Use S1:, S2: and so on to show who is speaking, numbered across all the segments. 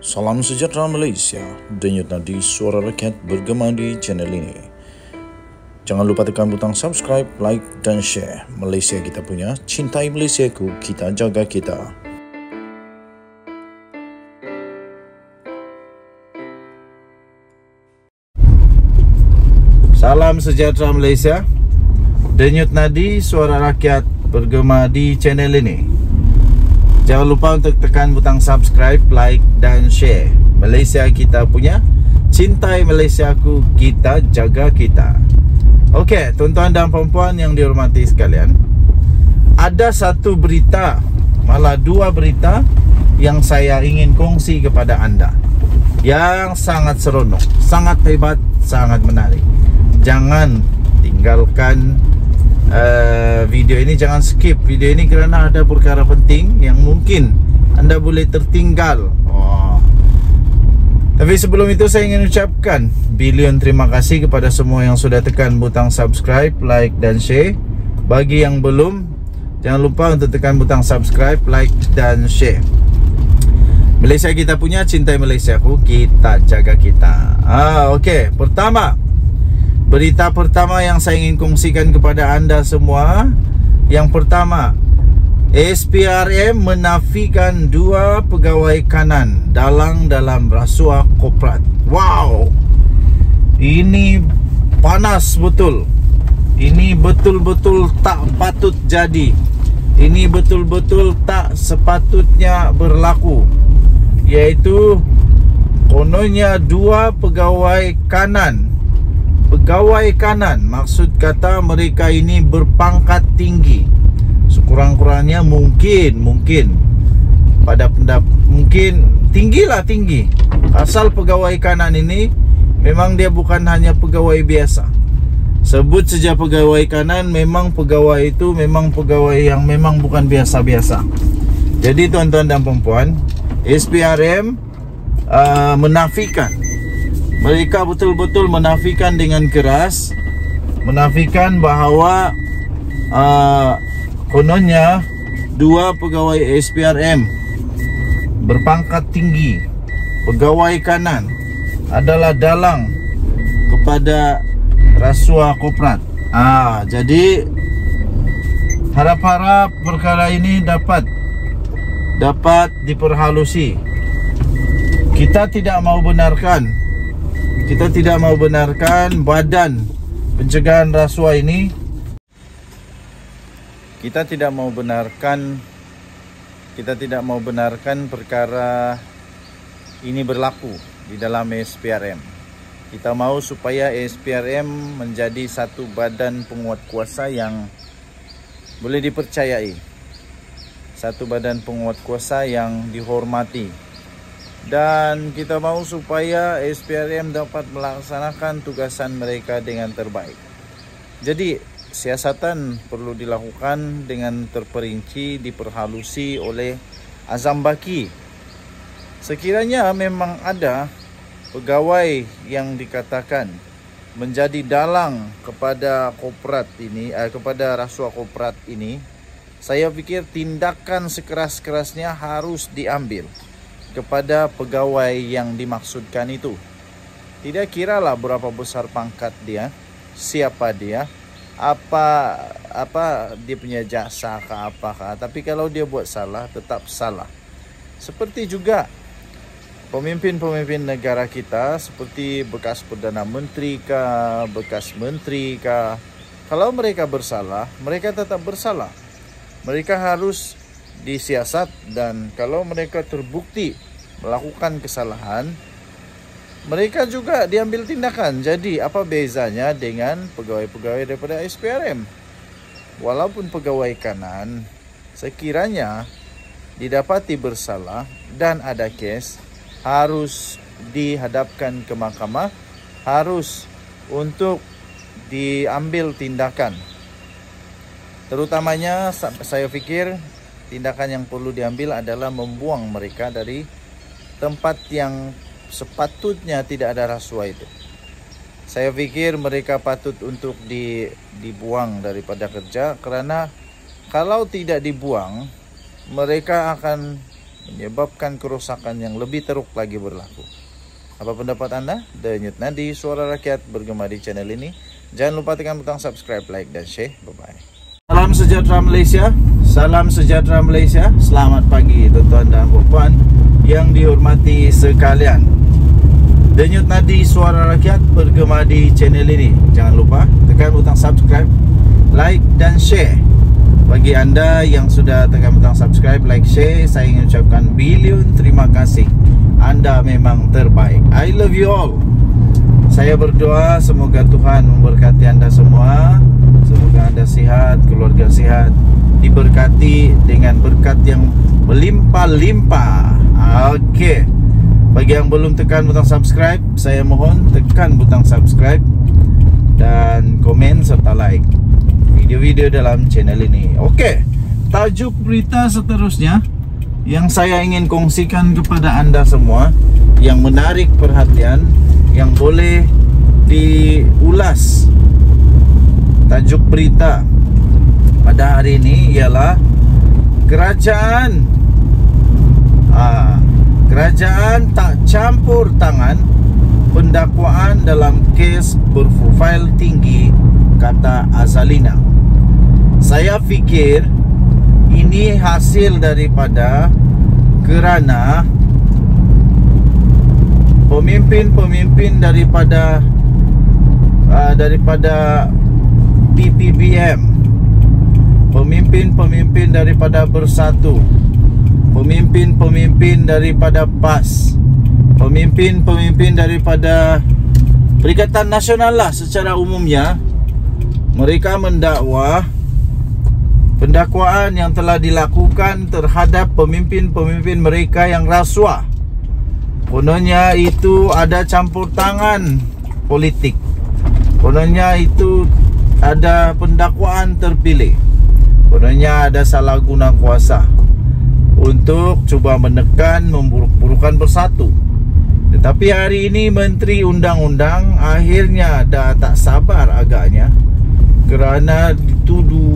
S1: Salam sejahtera Malaysia, denyut nadi suara rakyat bergema di channel ini. Jangan lupa tekan butang subscribe, like dan share. Malaysia kita punya, cintai Malaysiaku, kita jaga kita. Salam sejahtera Malaysia, denyut nadi suara rakyat bergema di channel ini. Jangan lupa untuk tekan butang subscribe, like dan share. Malaysia kita punya, cintai Malaysiaku, kita jaga kita. Okey, tuan-tuan dan puan-puan yang dihormati sekalian, ada satu berita, malah dua berita yang saya ingin kongsi kepada anda, yang sangat seronok, sangat hebat, sangat menarik. Jangan tinggalkan video ini, jangan skip video ini kerana ada perkara penting yang mungkin anda boleh tertinggal. Tapi sebelum itu saya ingin ucapkan bilion terima kasih kepada semua yang sudah tekan butang subscribe, like dan share. Bagi yang belum, jangan lupa untuk tekan butang subscribe, like dan share. Malaysia kita punya, cintai Malaysiaku, kita jaga kita. Okey, berita pertama yang saya ingin kongsikan kepada anda semua. Yang pertama, SPRM menafikan 2 pegawai kanan dalang dalam rasuah korporat. Wow, ini panas betul. Ini betul-betul tak patut jadi. Ini betul-betul tak sepatutnya berlaku. Iaitu kononnya 2 pegawai kanan. Pegawai kanan, maksud kata mereka ini berpangkat tinggi. Sekurang-kurangnya mungkin pada pendapat, mungkin tinggi. Asal pegawai kanan ini memang dia bukan hanya pegawai biasa. Sebut saja pegawai kanan, memang pegawai itu memang pegawai yang memang bukan biasa-biasa. Jadi tuan-tuan dan puan-puan, SPRM menafikan. Mereka betul-betul menafikan dengan keras, menafikan bahawa kononnya 2 pegawai SPRM berpangkat tinggi, pegawai kanan, adalah dalang kepada rasuah korporat. Jadi harap-harap perkara ini dapat diperhalusi. Kita tidak mau benarkan badan pencegahan rasuah ini. Kita tidak mau benarkan perkara ini berlaku di dalam SPRM. Kita mau supaya SPRM menjadi satu badan penguat kuasa yang boleh dipercayai, satu badan penguat kuasa yang dihormati. Dan kita mau supaya SPRM dapat melaksanakan tugasan mereka dengan terbaik. Jadi siasatan perlu dilakukan dengan terperinci, diperhalusi oleh Azam Baki. Sekiranya memang ada pegawai yang dikatakan menjadi dalang kepada korporat ini, kepada rasuah korporat ini, saya fikir tindakan sekeras-kerasnya harus diambil kepada pegawai yang dimaksudkan itu. Tidak kiralah berapa besar pangkat dia, siapa dia, apa dia punya jasa ke apakah, tapi kalau dia buat salah, tetap salah. Seperti juga pemimpin-pemimpin negara kita, seperti bekas Perdana Menteri kah, bekas Menteri kah, kalau mereka bersalah, mereka tetap bersalah. Mereka harus disiasat, dan kalau mereka terbukti melakukan kesalahan, mereka juga diambil tindakan. Jadi apa bezanya dengan pegawai-pegawai daripada SPRM? Walaupun pegawai kanan, sekiranya didapati bersalah dan ada kes, harus dihadapkan ke mahkamah, harus untuk diambil tindakan. Terutamanya saya fikir tindakan yang perlu diambil adalah membuang mereka dari tempat yang sepatutnya tidak ada rasuah itu. Saya fikir mereka patut untuk dibuang daripada kerja, kerana kalau tidak dibuang, mereka akan menyebabkan kerusakan yang lebih teruk lagi berlaku. Apa pendapat Anda? Denyut Nadi Suara Rakyat bergema di channel ini. Jangan lupa tekan butang subscribe, like, dan share. Bye-bye. Salam sejahtera Malaysia. Salam sejahtera Malaysia. Selamat pagi tuan-tuan dan puan yang dihormati sekalian. Denyut Nadi Suara Rakyat bergema di channel ini. Jangan lupa tekan butang subscribe, like, dan share. Bagi anda yang sudah tekan butang subscribe, like, share, saya ingin ucapkan bilion terima kasih. Anda memang terbaik. I love you all. Saya berdoa semoga Tuhan memberkati anda semua. Semoga anda sihat, keluarga sihat, diberkati dengan berkat yang melimpah-limpah. Oke. Bagi yang belum tekan butang subscribe, saya mohon tekan butang subscribe dan komen serta like video-video dalam channel ini. Oke, tajuk berita seterusnya yang saya ingin kongsikan kepada anda semua, yang menarik perhatian, yang boleh diulas. Tajuk berita pada hari ini ialah kerajaan tak campur tangan pendakwaan dalam kes berprofil tinggi, kata Azalina. Saya fikir ini hasil daripada kerana pemimpin-pemimpin daripada PPBM, pemimpin-pemimpin daripada Bersatu, pemimpin-pemimpin daripada PAS, pemimpin-pemimpin daripada Perikatan Nasional lah secara umumnya, mereka mendakwa pendakwaan yang telah dilakukan terhadap pemimpin-pemimpin mereka yang rasuah. Kononnya itu ada campur tangan politik. Kononnya itu ada pendakwaan terpilih. Kononnya ada salah guna kuasa untuk cuba menekan, memburuk-burukan Bersatu. Tetapi hari ini Menteri Undang-Undang akhirnya dah tak sabar agaknya, kerana dituduh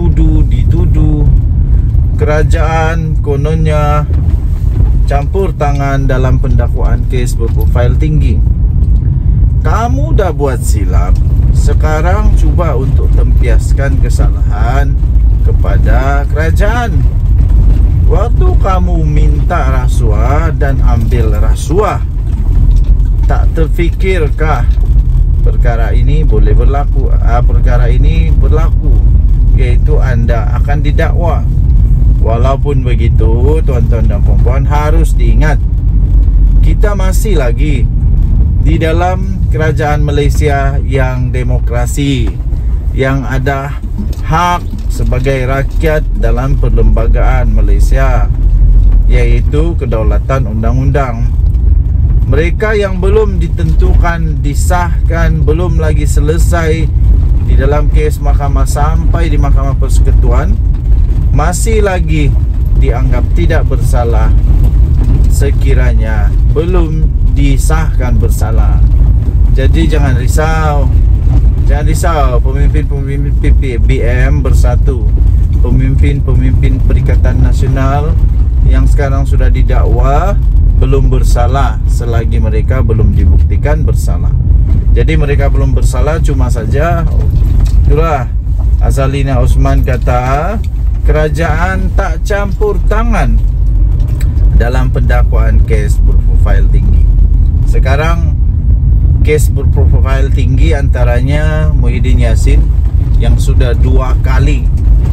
S1: kerajaan kononnya campur tangan dalam pendakwaan kes berprofil tinggi. Kamu dah buat silap, sekarang cuba untuk tempiaskan kesalahan kepada kerajaan. Waktu kamu minta rasuah dan ambil rasuah, tak terfikirkah perkara ini boleh berlaku? Perkara ini berlaku, iaitu anda akan didakwa. Walaupun begitu, tuan-tuan dan puan-puan, harus diingat, kita masih lagi di dalam kerajaan Malaysia yang demokrasi, yang ada hak sebagai rakyat dalam perlembagaan Malaysia, iaitu kedaulatan undang-undang. Mereka yang belum ditentukan, disahkan, belum lagi selesai di dalam kes mahkamah sampai di Mahkamah Persekutuan, masih lagi dianggap tidak bersalah sekiranya belum disahkan bersalah. Jadi jangan risau, pemimpin-pemimpin PPBM Bersatu, pemimpin-pemimpin Perikatan Nasional yang sekarang sudah didakwa belum bersalah selagi mereka belum dibuktikan bersalah. Jadi mereka belum bersalah, cuma saja itulah Azalina Osman kata kerajaan tak campur tangan dalam pendakwaan kes berprofil tinggi. Sekarang kes berprofil tinggi antaranya Muhyiddin Yassin yang sudah dua kali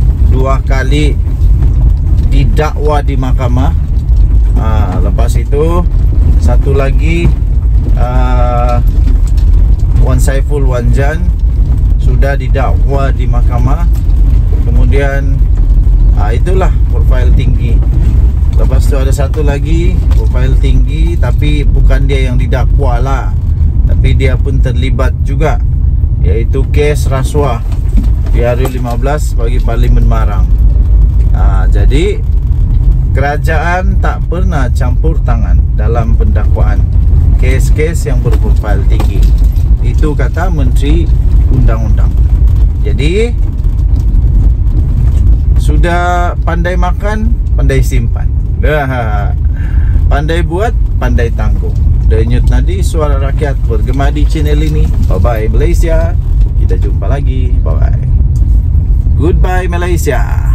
S1: didakwa di mahkamah. Lepas itu satu lagi Wan Saiful Wanjan sudah didakwa di mahkamah. Kemudian itulah profil tinggi. Lepas itu ada satu lagi profil tinggi, tapi bukan dia yang didakwa lah, tapi dia pun terlibat juga, yaitu kes rasuah di hari 15 bagi Parlimen Marang. Jadi kerajaan tak pernah campur tangan dalam pendakwaan kes-kes yang berprofil tinggi. Itu kata Menteri Undang-Undang. Jadi sudah pandai makan, pandai simpan. Dah. Pandai buat, pandai tanggung. Denyut nadi suara rakyat bergema di channel ini. Bye bye Malaysia. Kita jumpa lagi. Bye bye. Goodbye Malaysia.